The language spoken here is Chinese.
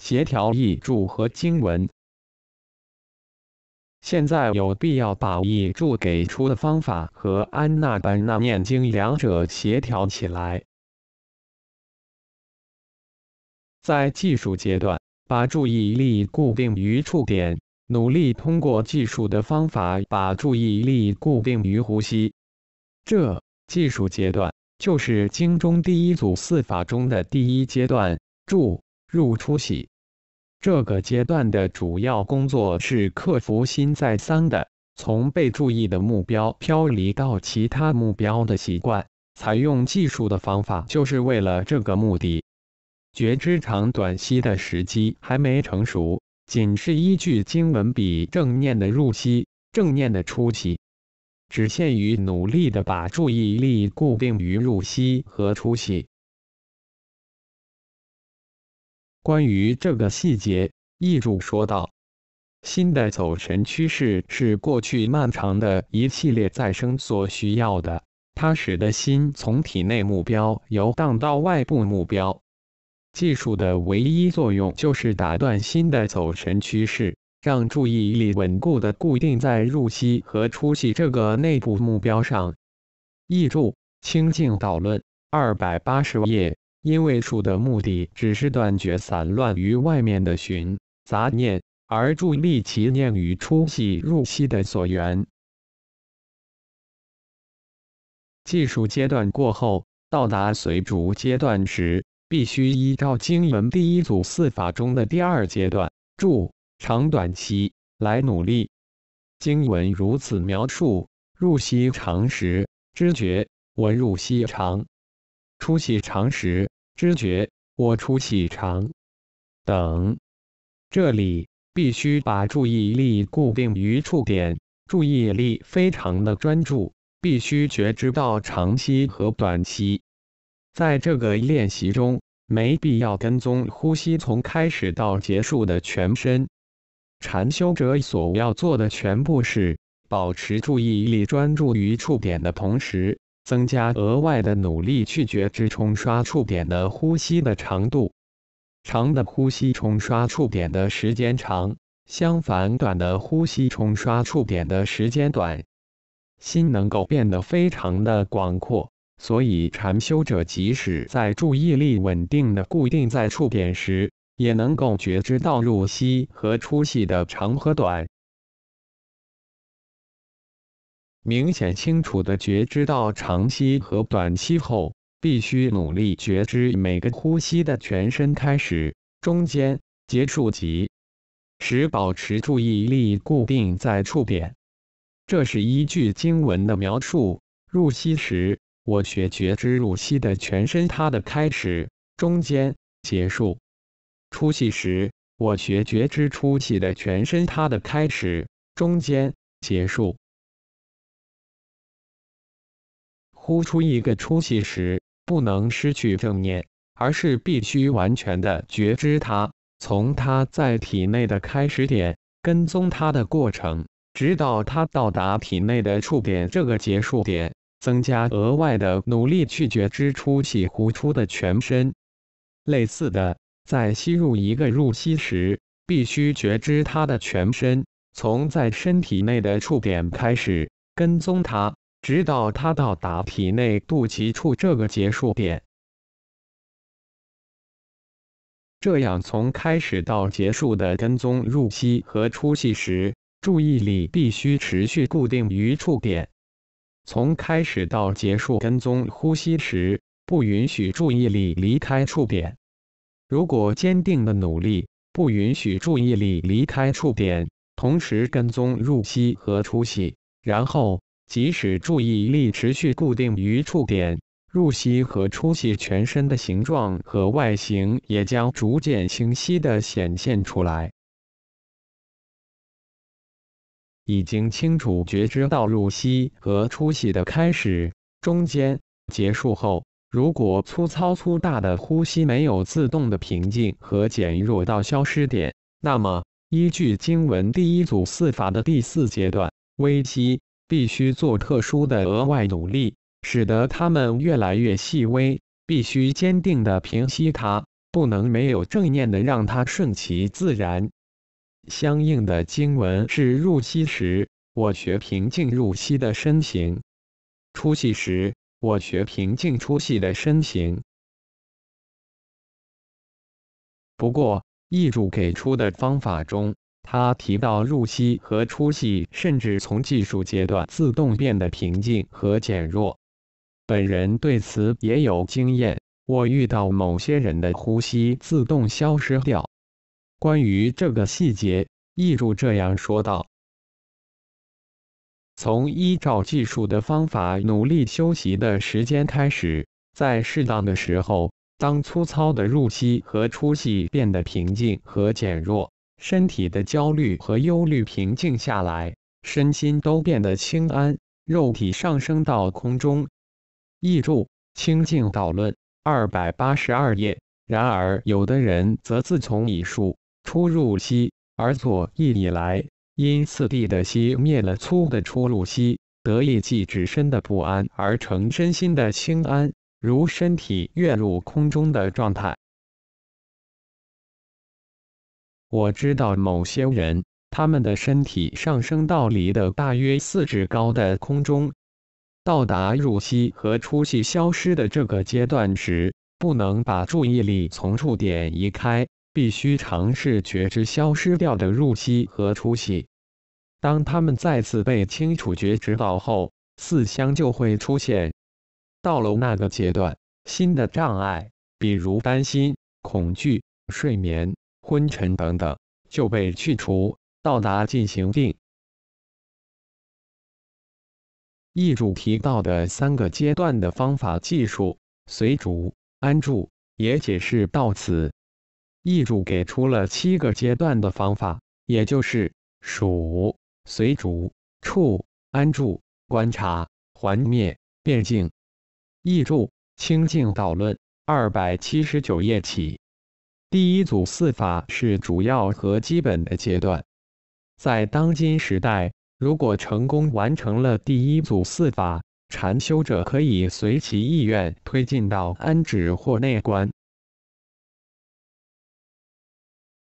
协调译注和经文。现在有必要把译注给出的方法和安娜班纳念经两者协调起来。在技术阶段，把注意力固定于触点，努力通过技术的方法把注意力固定于呼吸。这技术阶段就是经中第一组4法中的第一阶段，注、入、出、息。这个阶段的主要工作是克服心再三的从被注意的目标飘离到其他目标的习惯。采用技术的方法就是为了这个目的。觉知长短息的时机还没成熟，仅是依据经文比正念的入息、正念的出息，只限于努力的把注意力固定于入息和出息。关于这个细节，译注说道：心的走神趋势是过去漫长的一系列再生所需要的，它使得心从体内目标游荡到外部目标。技术的唯一作用就是打断心的走神趋势，让注意力稳固地固定在入息和出息这个内部目标上。译注：清净导论280页。因为术的目的只是断绝散乱于外面的寻杂念，而助力其念于出息入息的所缘。技术阶段过后，到达随逐阶段时，必须依照经文第一组4法中的第2阶段，注、长短息来努力。经文如此描述：入息长时，知觉我入息长；出息长时，知觉我出息长等。这里必须把注意力固定于触点，注意力非常的专注，必须觉知到长息和短息。在这个练习中，没必要跟踪呼吸从开始到结束的全身。禅修者所要做的全部是保持注意力专注于触点的同时，增加额外的努力去觉知冲刷触点的呼吸的长度。长的呼吸冲刷触点的时间长，相反短的呼吸冲刷触点的时间短。心能够变得非常的广阔，所以禅修者即使在注意力稳定的固定在触点时，也能够觉知到入息和出息的长和短。明显清楚地觉知到长息和短息后，必须努力觉知每个呼吸的全身开始、中间、结束及使保持注意力固定在触点。这是依据经文的描述：入息时，我学觉知入息的全身它的开始、中间、结束；出息时，我学觉知出息的全身它的开始、中间、结束。呼出一个出息时，不能失去正念，而是必须完全的觉知它，从它在体内的开始点，跟踪它的过程，直到它到达体内的触点这个结束点，增加额外的努力去觉知出气呼出的全身。类似的，在吸入一个入息时，必须觉知它的全身，从在身体内的触点开始，跟踪它，直到它到达体内肚脐处这个结束点。这样从开始到结束的跟踪入息和出息时，注意力必须持续固定于触点。从开始到结束跟踪呼吸时，不允许注意力离开触点。如果坚定的努力，不允许注意力离开触点，同时跟踪入息和出息，然后即使注意力持续固定于触点，入息和出息全身的形状和外形也将逐渐清晰地显现出来。已经清楚觉知到入息和出息的开始、中间、结束后，如果粗糙粗大的呼吸没有自动的平静和减弱到消失点，那么依据经文第一组4法的第4阶段，微息必须做特殊的额外努力，使得它们越来越细微，必须坚定地平息它， 不能没有正念的让它顺其自然。相应的经文是入息时，我学平静入息的身形；出息时，我学平静出息的身形。不过，译主给出的方法中，他提到入息和出息甚至从技术阶段自动变得平静和减弱。本人对此也有经验，我遇到某些人的呼吸自动消失掉。关于这个细节，译主这样说道：从依照技术的方法努力休息的时间开始，在适当的时候，当粗糙的入息和出息变得平静和减弱，身体的焦虑和忧虑平静下来，身心都变得轻安，肉体上升到空中。译注：清净导论282页。然而，有的人则自从以数出入息而作意以来，因次第的息灭了粗的出入息，得以即止身的不安而成身心的轻安，如身体跃入空中的状态。我知道某些人，他们的身体上升到离的大约4指高的空中。到达入息和出息消失的这个阶段时，不能把注意力从触点移开，必须尝试觉知消失掉的入息和出息。当他们再次被清楚觉知到后，四相就会出现。到了那个阶段，新的障碍，比如担心、恐惧、睡眠、昏沉等等，就被去除，到达进行定。译主提到的3个阶段的方法技术，随主、安住，也解释到此。译主给出了7个阶段的方法，也就是数、随主、处、安住、观察、还灭、变静。译注：清净导论279页起。第一组4法是主要和基本的阶段。在当今时代，如果成功完成了第一组4法，禅修者可以随其意愿推进到安止或内观。